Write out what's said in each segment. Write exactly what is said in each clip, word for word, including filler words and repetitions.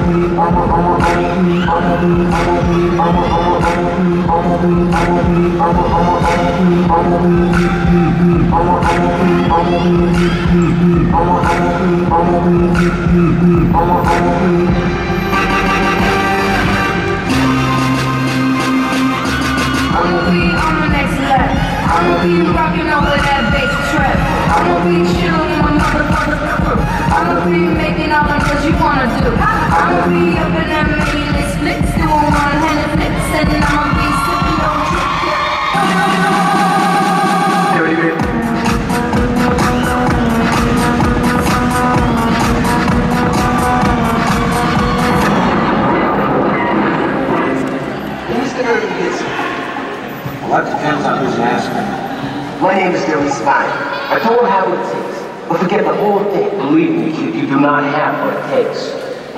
I'ma be rocking over that bass trap. I'ma be chillin' with my motherfucking crew. I'ma be making all the girls you wanna do. I'ma be up in that main splits, doing one-handed flips, and I'ma be sipping on trip. Well, that depends on who's asking. My name is Billy Spine. I don't have what it takes. But forget the whole thing. Believe me, kid, you do not have what it takes.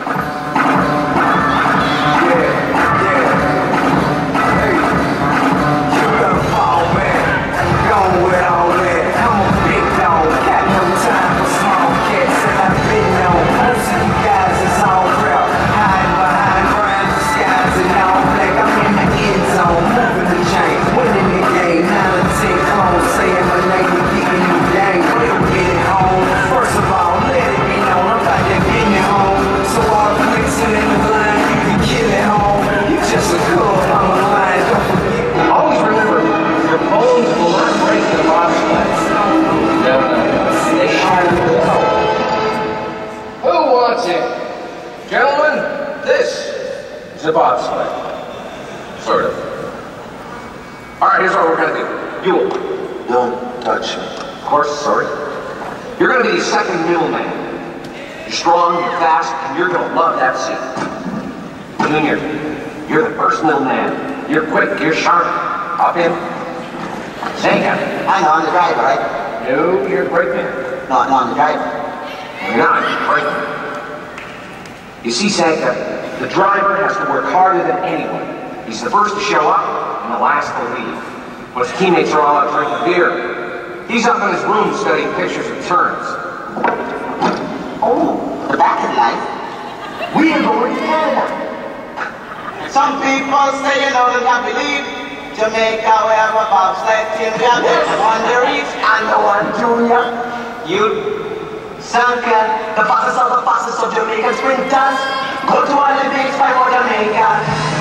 It's a bobsled. Sort of. Alright, here's what we're gonna do. You Don't touch me. Of course, sorry. You're gonna be the second middleman. You're strong, you're fast, and you're gonna love that seat. Junior, you're the first middleman. You're quick, you're sharp. Hop in. Sega. I know, I'm the driver, right? No, you're a great man. No, no, I'm the driver. You're not, you're great. You see, Sanka, the driver has to work harder than anyone. He's the first to show up and the last to leave. But his teammates are all out drinking beer. He's up in his room studying pictures of turns. Oh, the back of life. We are going to Canada. Some people say, you know, they can't believe Jamaica, we have a bobsled team. We have this one, the reach, and the one, Junior. You, Sanka, the fastest of the fastest of Jamaican sprinters. Go to Olympics by Jamaica.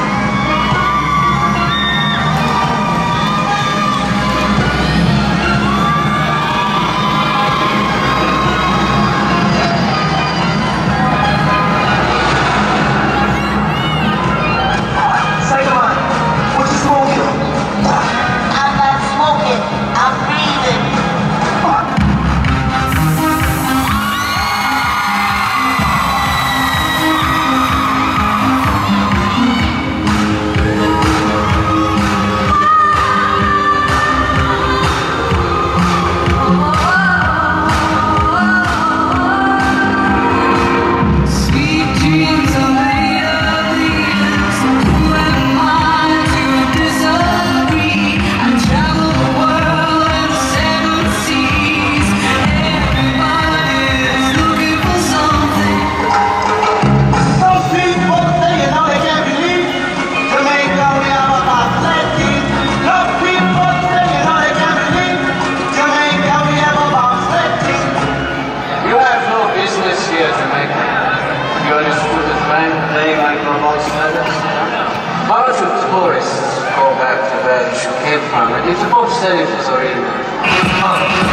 It's supposed to say this already.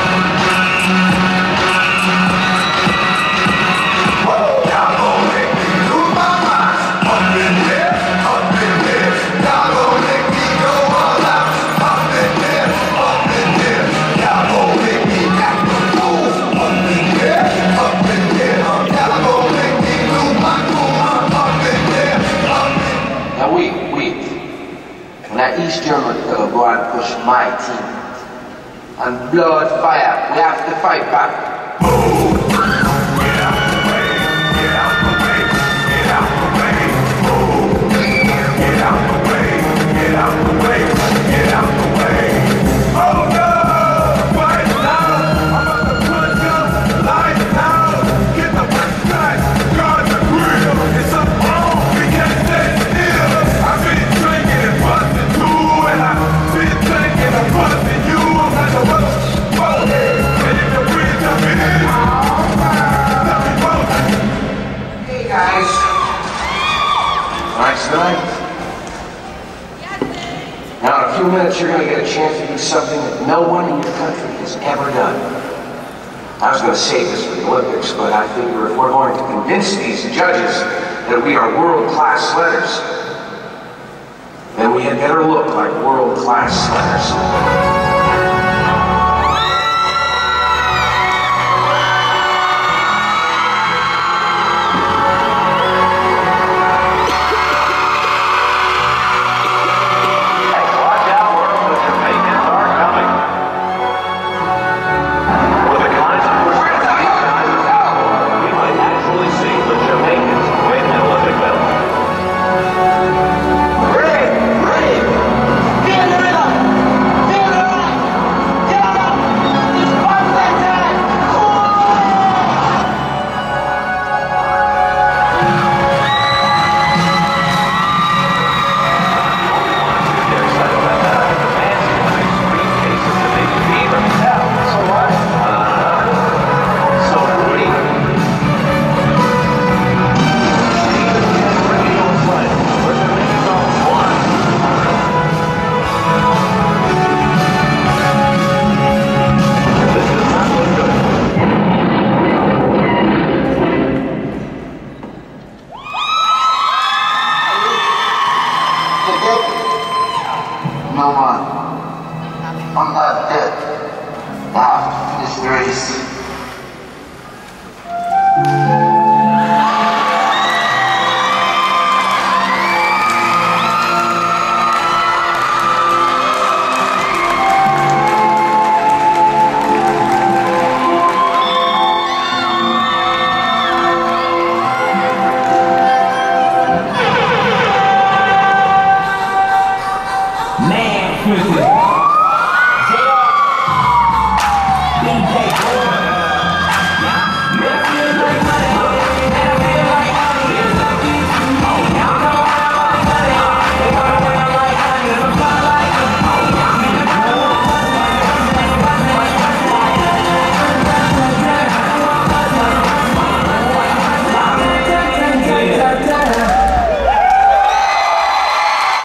Now wait, wait. When that East German fellow go out and push my team and blood fire, we have to fight back. Move! Get out the way! Get out the way! Get out the way! Move! Get out the way! Get out the way! Get out the way! Oh no! Fight down! I'm about to put down! Lie down! Get the first guys! Guard the grill! It's minutes you're going to get a chance to do something that no one in your country has ever done. I was going to save this for the Olympics, but I figure if we're going to convince these judges that we are world-class sledders, then we had better look like world-class sledders. No man, I'm not dead. I have to finish the race. Man,